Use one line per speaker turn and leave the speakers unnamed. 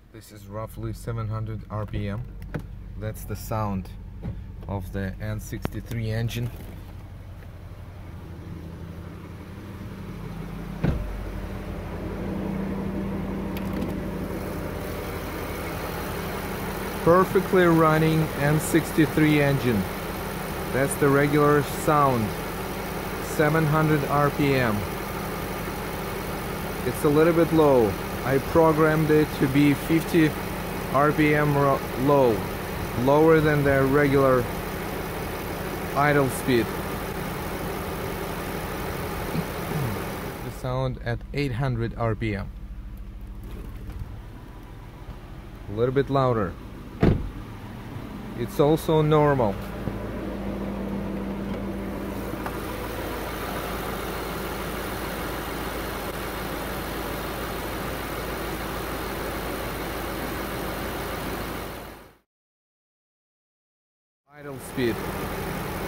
This is roughly 700 RPM. That's the sound of the n63 engine. Perfectly running n63 engine. That's the regular sound. 700 RPM. It's a little bit low. I programmed it to be 50 RPM low, lower than the regular idle speed. The sound at 800 RPM. A little bit louder. It's also normal. Idle speed.